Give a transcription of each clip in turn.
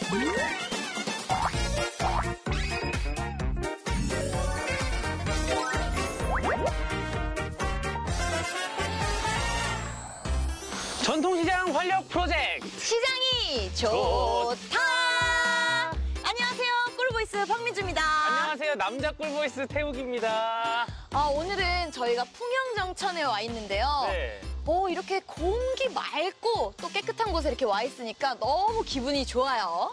전통시장 활력 프로젝트 시장이 좋다. 안녕하세요, 꿀보이스 박민주입니다. 안녕하세요, 남자 꿀보이스 태욱입니다. 오늘은 저희가 풍영정천에 와 있는데요. 네. 이렇게 공기 맑고 또 깨끗한 곳에 이렇게 와 있으니까 너무 기분이 좋아요.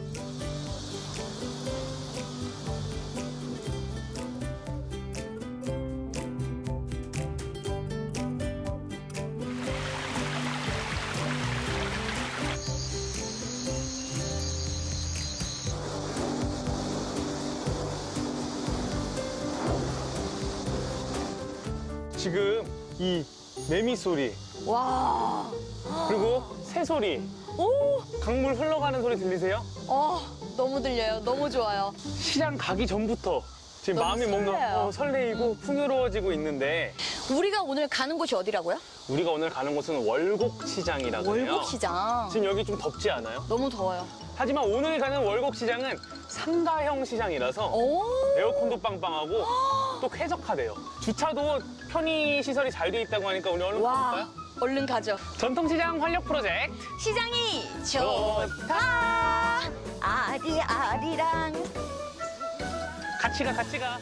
지금 이 매미 소리, 와. 그리고 새 소리, 오. 강물 흘러가는 소리 들리세요? 너무 들려요. 너무 좋아요. 시장 가기 전부터 지금 너무 마음이 뭔가 설레요. 설레이고 풍요로워지고 있는데, 우리가 오늘 가는 곳이 어디라고요? 우리가 오늘 가는 곳은 월곡시장이라고 해요. 월곡시장. 지금 여기 좀 덥지 않아요? 너무 더워요. 하지만 오늘 가는 월곡시장은 삼다형 시장이라서 오. 에어컨도 빵빵하고 또 쾌적하대요. 주차도 편의 시설이 잘 돼 있다고 하니까 우리 얼른 가볼까요? 얼른 가죠. 전통시장 활력 프로젝트 시장이 좋다. 아리아리랑. 같이 가, 같이 가.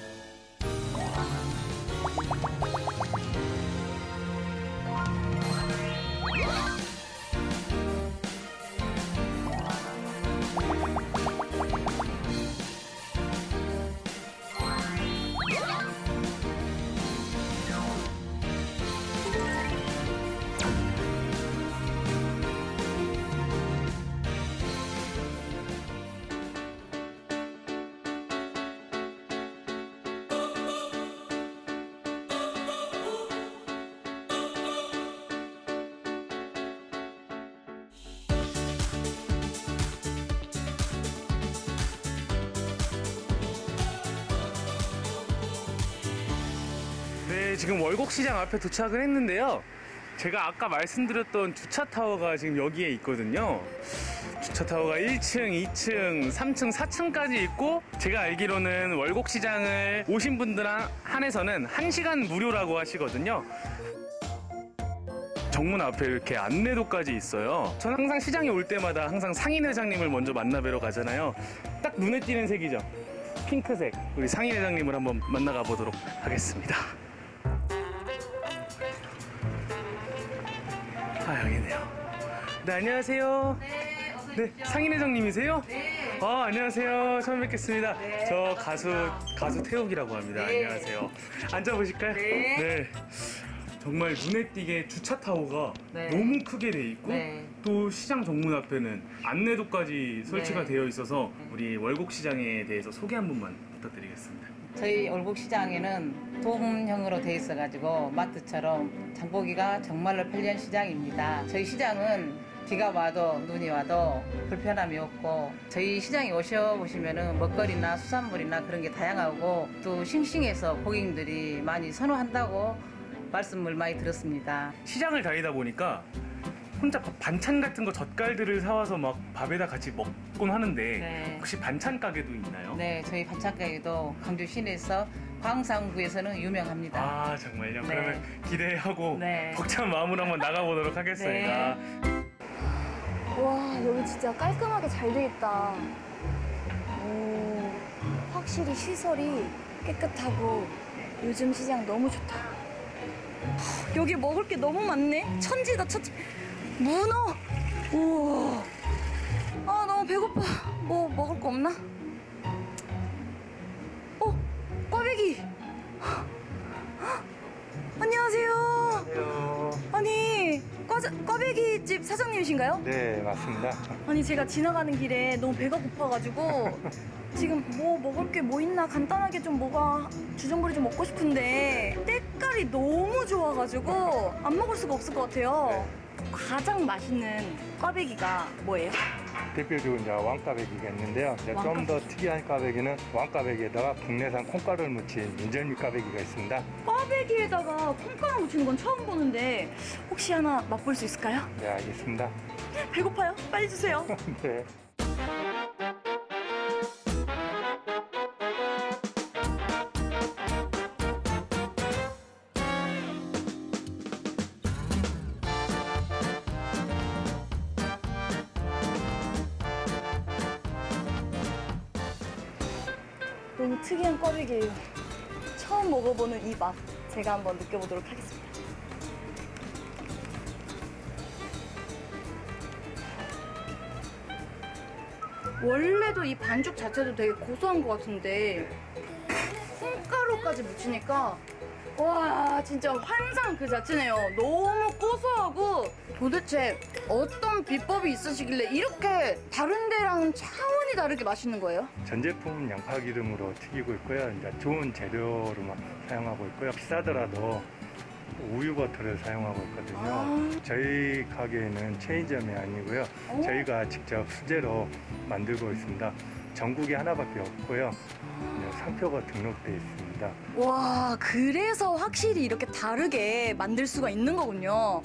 네, 지금 월곡시장 앞에 도착을 했는데요. 제가 아까 말씀드렸던 주차타워가 지금 여기에 있거든요. 주차타워가 1층, 2층, 3층, 4층까지 있고, 제가 알기로는 월곡시장을 오신 분들 한해서는 1시간 무료라고 하시거든요. 정문 앞에 이렇게 안내도까지 있어요. 전 항상 시장에 올 때마다 항상 상인회장님을 먼저 만나뵈러 가잖아요. 딱 눈에 띄는 색이죠. 핑크색. 우리 상인회장님을 한번 만나가 보도록 하겠습니다. 여기네요. 네, 안녕하세요. 네, 어서 네, 상인회장님이세요? 네. 안녕하세요. 처음 뵙겠습니다. 네, 저 가수 태욱이라고 합니다. 네. 안녕하세요. 앉아보실까요? 네. 정말 눈에 띄게 주차타워가 네. 너무 크게 돼 있고, 네. 또 시장 정문 앞에는 안내도까지 설치가 네. 되어 있어서 우리 월곡시장에 대해서 소개 한 번만 부탁드리겠습니다. 저희 월곡시장에는 도움형으로 돼 있어가지고 마트처럼 장보기가 정말로 편리한 시장입니다. 저희 시장은 비가 와도 눈이 와도 불편함이 없고, 저희 시장에 오셔보시면은 먹거리나 수산물이나 그런 게 다양하고 또 싱싱해서 고객님들이 많이 선호한다고 말씀을 많이 들었습니다. 시장을 다니다 보니까 혼자 반찬 같은 거 젓갈들을 사와서 막 밥에다 같이 먹곤 하는데, 네. 혹시 반찬 가게도 있나요? 네, 저희 반찬 가게도 광주 시내에서 광산구에서는 유명합니다. 아, 정말요? 네. 그러면 기대하고 네. 벅찬 마음으로 한번 나가보도록 하겠습니다. 와, 여기 진짜 깔끔하게 잘 돼 있다. 확실히 시설이 깨끗하고 요즘 시장 너무 좋다. 여기 먹을 게 너무 많네. 천지다, 천지. 문어. 우와. 너무 배고파. 뭐 먹을 거 없나? 꽈배기. 안녕하세요. 안녕하세요. 아니, 꽈배기 집 사장님이신가요? 네, 맞습니다. 아니, 제가 지나가는 길에 너무 배가 고파가지고 지금 뭐 먹을 게 뭐 있나 간단하게 좀 뭐가 주전부리 좀 먹고 싶은데 때깔이 너무 좋아가지고 안 먹을 수가 없을 것 같아요. 가장 맛있는 꽈배기가 뭐예요? 대표적으로 이제 왕꽈배기가 있는데요. 좀 더 특이한 꽈배기는 왕꽈배기에다가 국내산 콩가루를 묻힌 인절미 꽈배기가 있습니다. 꽈배기에다가 콩가루 묻히는 건 처음 보는데 혹시 하나 맛볼 수 있을까요? 네, 알겠습니다. 배고파요. 빨리 주세요. 네. 너무 특이한 꽈배기예요. 처음 먹어보는 이 맛 제가 한번 느껴보도록 하겠습니다. 원래도 이 반죽 자체도 되게 고소한 것 같은데 콩가루까지 묻히니까 와 진짜 환상 그 자체네요. 너무 고소하고 도대체 어떤 비법이 있으시길래 이렇게 다른 데랑 차원이 다르게 맛있는 거예요? 전 제품 양파 기름으로 튀기고 있고요. 이제 좋은 재료로만 사용하고 있고요. 비싸더라도 우유 버터를 사용하고 있거든요. 저희 가게에는 체인점이 아니고요. 저희가 직접 수제로 만들고 있습니다. 전국에 하나밖에 없고요. 상표가 등록되어 있습니다. 와 그래서 확실히 이렇게 다르게 만들 수가 있는 거군요.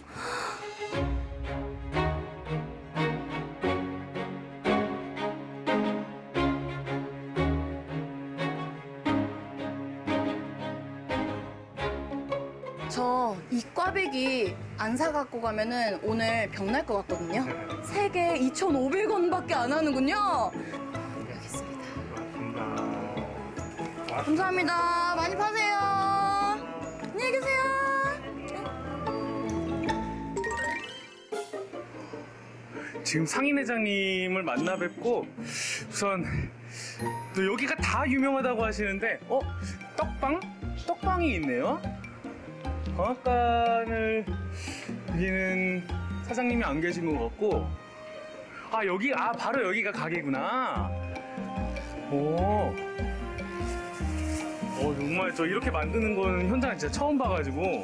저 이 꽈배기 안 사갖고 가면은 오늘 병 날 것 같거든요. 3개 2,500원밖에 안 하는군요. 여기 있습니다. 고맙습니다. 감사합니다. 많이 파세요. 안녕히 계세요. 지금 상인 회장님을 만나 뵙고 우선 또 여기가 다 유명하다고 하시는데 떡빵? 떡빵이 있네요. 방앗간을 여기는 사장님이 안 계신 것 같고 바로 여기가 가게구나. 정말 저 이렇게 만드는 거는 현장 진짜 처음 봐가지고.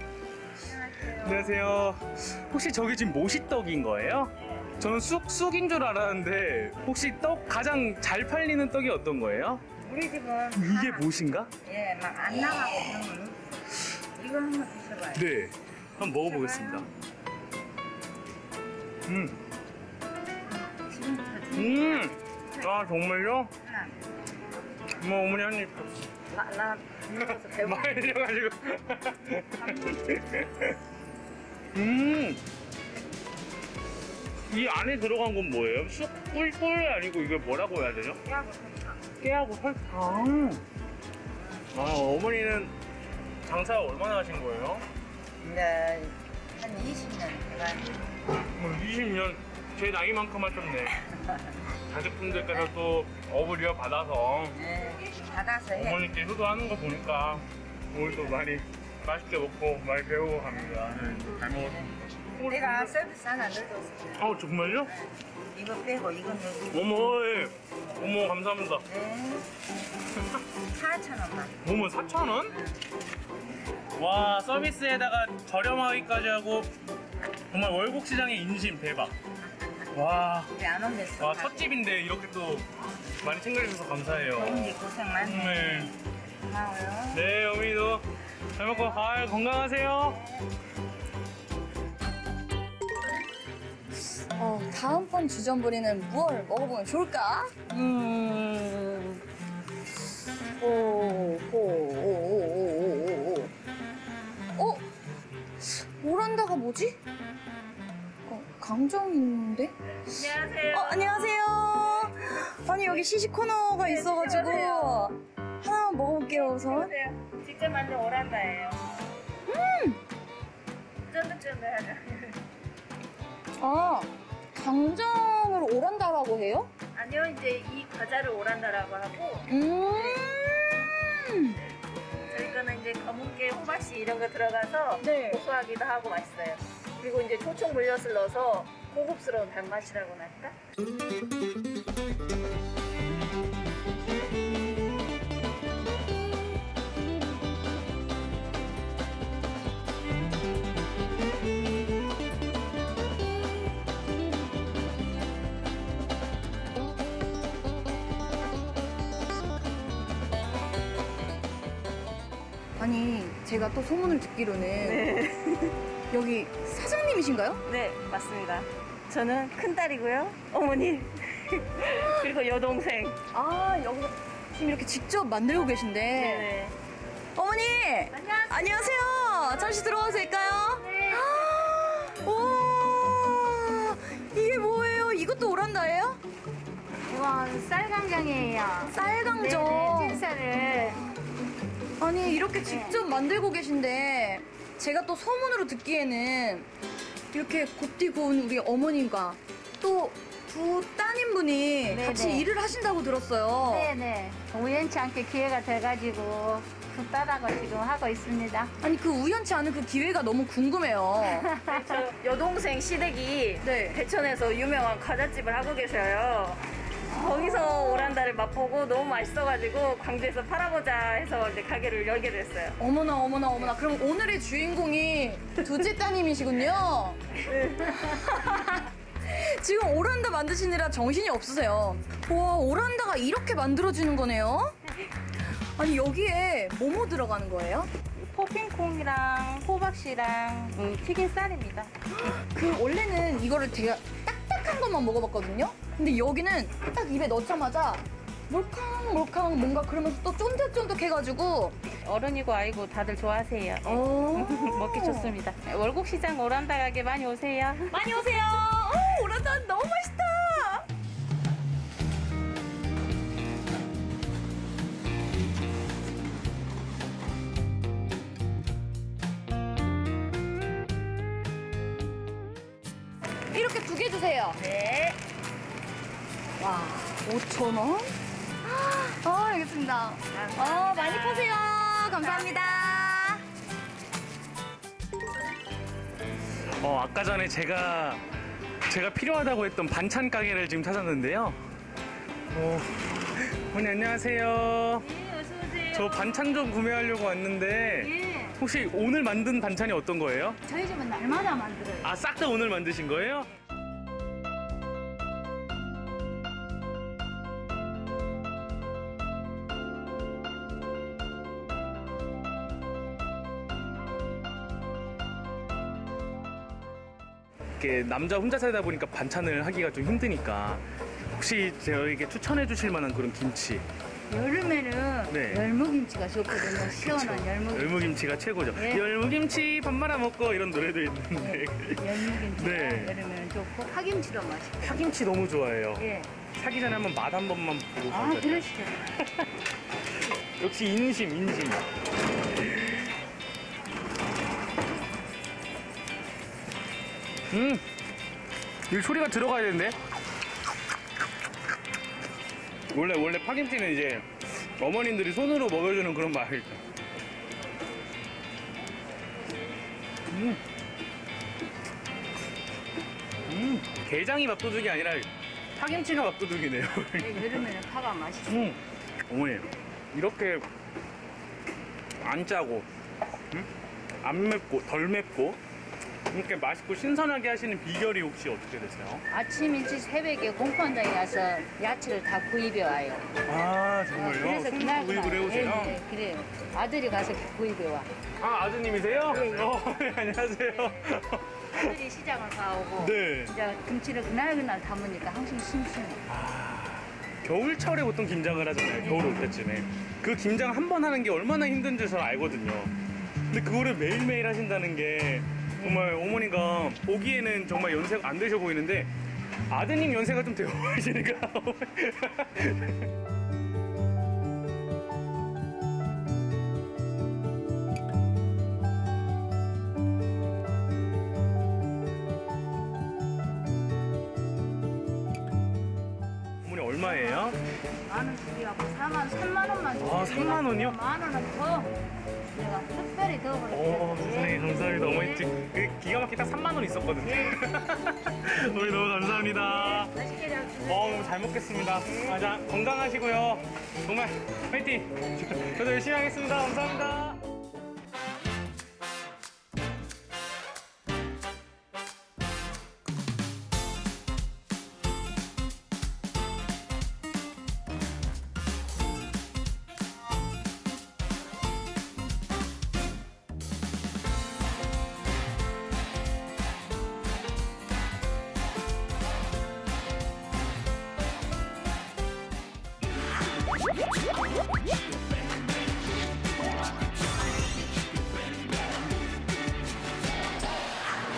안녕하세요. 혹시 저기 지금 모시떡인 거예요? 저는 쑥인 줄 알았는데 혹시 떡 가장 잘 팔리는 떡이 어떤 거예요? 우리 집은 이게 모신가? 예, 막 안 나가고 그러면 이거 한번 드셔봐요. 네. 한번 먹어보겠습니다. 아 정말요? 어머니 한 입. 나 먹어서 배고. 많이 려가지고. 이 안에 들어간 건 뭐예요? 꿀 아니고 이게 뭐라고 해야 되죠? 깨하고 설탕. 어머니는 장사 얼마나 하신 거예요? 이제 한 20년 돼가지고. 20년. 제 나이만큼 하셨네. 자식분들께서 또 업을 이어받아서 예, 받아서 해. 어머니께 효도하는 거 보니까 오늘도 많이 맛있게 먹고 많이 배우고 갑니다. 잘 먹었습니다. 내가 서비스 하나 넣어줬어. 정말요? 이거 빼고 이거 넣고. 어머 감사합니다. 네. 4,000원만. 어머 4,000원? 와 서비스에다가 저렴하기까지 하고 정말 월곡시장의 인심 대박. 와, 우리 안 옮겼어. 첫 집인데 이렇게 또 많이 챙겨주셔서 감사해요. 어머니 고생 많네. 네. 고마워요. 네, 어머니도 잘 먹고 건강하세요. 다음번 주전부리는 무얼 먹어보면 좋을까? 오란다가 뭐지? 강정 있는데? 안녕하세요. 안녕하세요. 아니 여기 시식 코너가 있어가지고 하나만 먹어볼게요 우선. 직접 만든 오란다예요. 쫀득쫀득하죠. 강정을 오란다라고 해요? 아니요, 이제 이 과자를 오란다라고 하고 저희 거는 이제 검은깨, 호박씨 이런 거 들어가서 네. 고소하기도 하고 맛있어요. 그리고 이제 조청 물엿을 넣어서 고급스러운 단맛이라고 할까? 아니 제가 또 소문을 듣기로는 여기 사장님이신가요? 네, 맞습니다. 저는 큰딸이고요. 어머니. 그리고 여동생. 여기서 지금 이렇게 직접 만들고 계신데 네. 어머니! 안녕하세요. 잠시 들어와도 될까요? 네. 와, 이게 뭐예요? 이것도 오란다예요? 이건 쌀강정이에요. 쌀강정. 네네, 찐쌀을. 아니 이렇게 직접 만들고 계신데 제가 또 소문으로 듣기에는 이렇게 곱디 구운 우리 어머님과 또 두 따님분이 네네. 같이 일을 하신다고 들었어요. 네네. 우연치 않게 기회가 돼가지고 두 딸하고 지금 하고 있습니다. 아니 그 우연치 않은 그 기회가 너무 궁금해요. 저 여동생 시댁이 네. 대천에서 유명한 과자집을 하고 계셔요. 거기서 오란다를 맛보고 너무 맛있어가지고 광주에서 팔아보자 해서 이제 가게를 열게 됐어요. 어머나 어머나 어머나. 그럼 오늘의 주인공이 둘째 따님이시군요. 지금 오란다 만드시느라 정신이 없으세요. 와, 오란다가 이렇게 만들어지는 거네요. 아니 여기에 뭐뭐 들어가는 거예요? 포핑콩이랑 호박씨랑 튀긴 쌀입니다. 그 원래는 이거를 되게 딱딱한 것만 먹어봤거든요. 근데 여기는 딱 입에 넣자마자 몰캉몰캉 뭔가 그러면서 또 쫀득쫀득해가지고 어른이고 아이고 다들 좋아하세요. 먹기 좋습니다. 월곡시장 오란다 가게 많이 오세요. 많이 오세요. 오란다 너무 맛있다. 이렇게 두 개 주세요. 네. 와, 5,000원? 알겠습니다. 많이 파세요. 감사합니다. 아까 전에 제가 필요하다고 했던 반찬 가게를 지금 찾았는데요. 어머니 안녕하세요. 네, 어서오세요. 저 반찬 좀 구매하려고 왔는데 예. 혹시 오늘 만든 반찬이 어떤 거예요? 저희 집은 날마다 만들어요. 아, 싹 다 오늘 만드신 거예요? 이렇게 남자 혼자 살다 보니까 반찬을 하기가 좀 힘드니까 혹시 저에게 추천해 주실 만한 그런 김치? 여름에는 네. 열무김치가 좋거든요. 시원한 열무김치. 열무김치가 최고죠. 네. 열무김치 밥 말아 먹고 이런 노래도 있는데 열무김치가 네. 여름에는 좋고 파김치도 맛있고. 파김치 너무 좋아해요. 예. 사기 전에 한번 맛 한 번만 보고 아, 가자. 그러시죠. 역시 인심. 이 소리가 들어가야 되는데. 원래 파김치는 이제 어머님들이 손으로 먹여주는 그런 맛이죠. 게장이 밥도둑이 아니라 파김치가 밥도둑이네요. 여름에는 파가 맛있어요. 어머니 이렇게 안 짜고 안 맵고 덜 맵고 이렇게 맛있고 신선하게 하시는 비결이 혹시 어떻게 되세요? 아침 일찍 새벽에 공판장에 가서 야채를 다 구입해 와요. 아 정말요? 그래서 손으로 구입을 해오세요? 네, 그래요. 아들이 가서 구입해 와. 아 아드님이세요? 네. 네, 안녕하세요. 아들이 시장을 가오고 네. 이제 김치를 그날 담으니까 항상 싱싱해. 겨울철에 보통 김장을 하잖아요. 겨울 올 때쯤에. 그 김장 한 번 하는 게 얼마나 힘든지 저는 알거든요. 근데 그거를 매일매일 하신다는 게 정말 어머니가 보기에는 정말 연세가 안 되셔 보이는데 아드님 연세가 좀 되어 보이시니까. 어머니 얼마예요? 만원 주기하고 3만 원만 주세요. 아, 3만 원이요? 만 원은 더 내가 특별히 더 오, 버릴게요. 세상에 감사합니다. 어머니 지금 기가 막히게 딱 3만 원 있었거든요. 어머니 너무 감사합니다. 맛있게 잘 드세요. 너무 잘 먹겠습니다. 자, 건강하시고요. 정말 화이팅! 저도 열심히 하겠습니다. 감사합니다.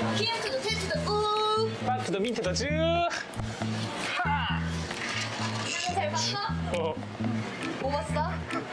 키엔티도 텐티도 꾹. 바트도 민트도 쭉. 먹었어?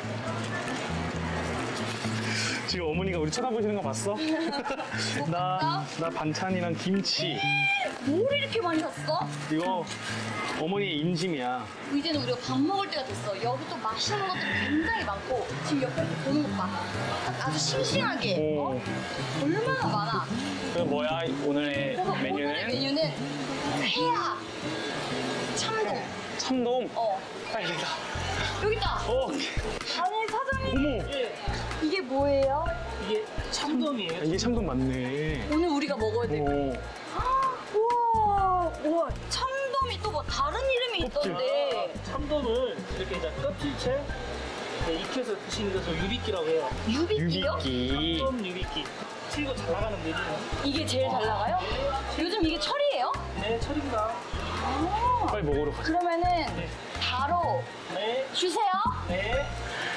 지금 어머니가 우리 쳐다보시는 거 봤어? 나 반찬이랑 김치. 뭘 이렇게 많이 샀어? 이거 어머니의 인심이야. 이제는 우리가 밥 먹을 때가 됐어. 여기 또 맛있는 것들이 굉장히 많고 지금 옆에 보는 것 봐. 아주 싱싱하게. 오. 얼마나 많아. 그 뭐야 오늘의 그래서 오늘의 메뉴는? 메뉴는 회야. 참돔. 참돔. 어. 빨리 가. 여기 있다. 아니 사장님. 어머. 이게 뭐예요? 이게 참돔이에요. 이게 참돔 맞네. 오늘 우리가 먹어야 돼. 오. 우와. 우와. 참돔이 또 뭐 다른 이름이 있던데. 참돔을 이렇게 이제 껍질째 익혀서 드시는 것을 유비끼라고 해요. 유비끼요? 유비끼. 참돔 유비끼. 치고 잘 나가는 메뉴는 이게 제일 잘 나가요? 요즘 이게 철이에요? 네, 철입니다. 빨리 먹으러 가자. 그러면은 네. 바로 네, 주세요. 네.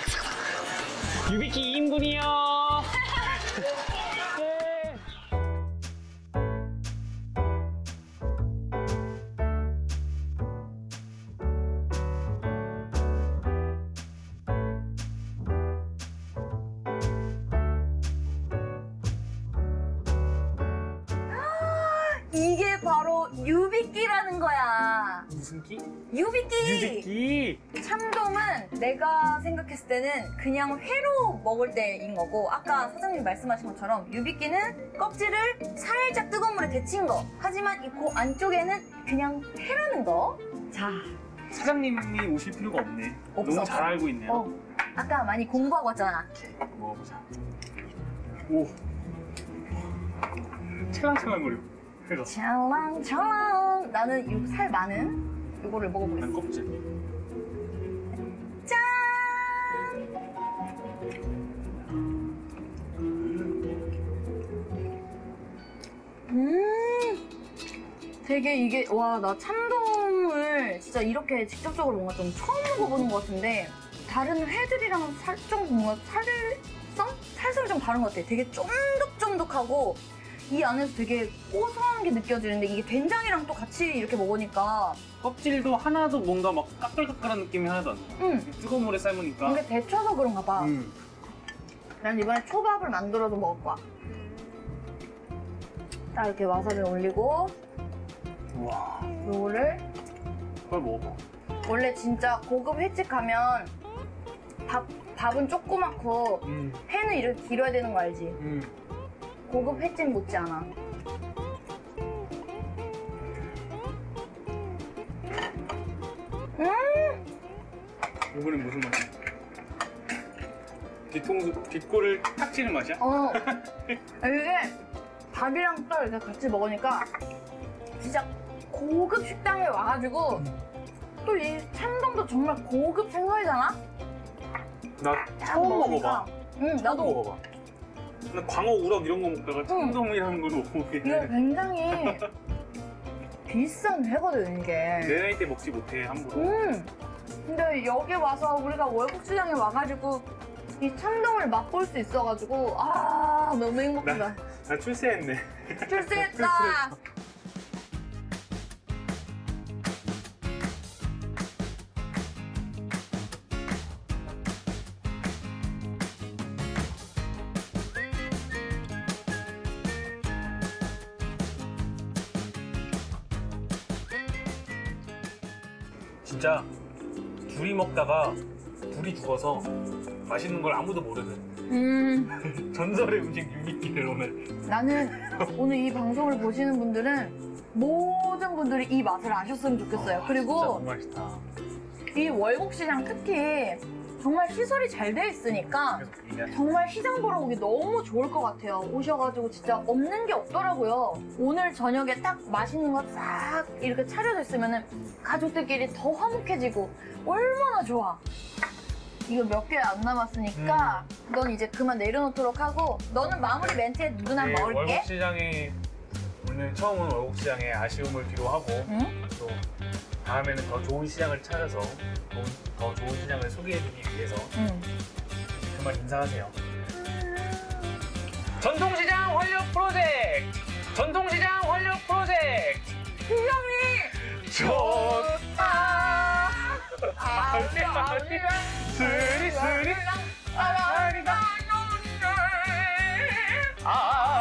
유비끼 2인분이요. 이게 바로 유비끼라는 거야. 무슨 끼? 유비끼. 유비끼. 참돔은 내가 생각했을 때는 그냥 회로 먹을 때인 거고 아까 사장님이 말씀하신 것처럼 유비끼는 껍질을 살짝 뜨거운 물에 데친 거. 하지만 이 그 안쪽에는 그냥 회라는 거. 자, 사장님이 오실 필요가 없네. 없어. 너무 잘 알고 있네요. 아까 많이 공부하고 왔잖아. 먹어보자. 오. 찰랑찰랑거려. 회가. 찰랑찰랑. 나는 이 살 많은 이거를 먹어보겠어. 난 껍질. 짠! 되게 이게, 와, 나 참돔을 진짜 이렇게 직접적으로 뭔가 좀 처음 먹어보는 것 같은데, 다른 회들이랑 살짝 뭔가 살성이 좀 다른 것 같아. 되게 쫀득쫀득하고, 이 안에서 되게 고소한 게 느껴지는데, 이게 된장이랑 또 같이 이렇게 먹으니까, 껍질도 하나도 뭔가 막 까끌까끌한 느낌이 하나도 안 나. 뜨거운 물에 삶으니까. 이게 데쳐서 그런가 봐. 난 이번에 초밥을 만들어서 먹을 거야. 딱 이렇게 와사비 올리고, 우와. 요거를 빨리 먹어봐. 원래 진짜 고급 횟집 가면 밥은 조그맣고 회는 이렇게 길어야 되는 거 알지? 고급 횟집 못지않아. 이번엔 무슨 맛이야? 뒷골을 탁 치는 맛이야? 이게 밥이랑 또 이렇게 같이 먹으니까 진짜 고급 식당에 와가지고 또 이 참돔도 정말 고급 생선이잖아? 나 처음 먹어봐. 응, 나도. 먹어봐. 나 광어, 우럭 이런 거 먹다가 참돔이라는 걸 못 이거 먹겠네. 굉장히 비싼 회거든, 이게. 내 나이 때 먹지 못해, 함부로. 근데 여기 와서 우리가 월곡시장에 와가지고 이 참돔을 맛볼 수 있어가지고 너무 행복하다. 나 출세했네. 출세했다. 진짜 둘이 먹다가 둘이 죽어서 맛있는 걸 아무도 모르는 전설의 음식 유비끼를 오늘. 나는 오늘 이 방송을 보시는 분들은 모든 분들이 이 맛을 아셨으면 좋겠어요. 진짜 그리고 너무 맛있다. 이 월곡시장 특히 정말 시설이 잘 돼 있으니까 정말 시장 보러 오기 너무 좋을 것 같아요. 오셔가지고 진짜 없는 게 없더라고요. 오늘 저녁에 딱 맛있는 거 싹 이렇게 차려져 있으면 가족들끼리 더 화목해지고 얼마나 좋아. 이거 몇 개 안 남았으니까 넌 이제 그만 내려놓도록 하고 너는 마무리 멘트에 누나 네, 먹을게. 월곡시장에 오늘 처음 온 월곡시장의 아쉬움을 뒤로하고 또 다음에는 더 좋은 시장을 찾아서 더 좋은 시장을 소개해드리기 위해서 그만 인사하세요. 전통시장 활력 프로젝트! 전통시장 활력 프로젝트! 시장이 좋다! 스리 스리 아리다 아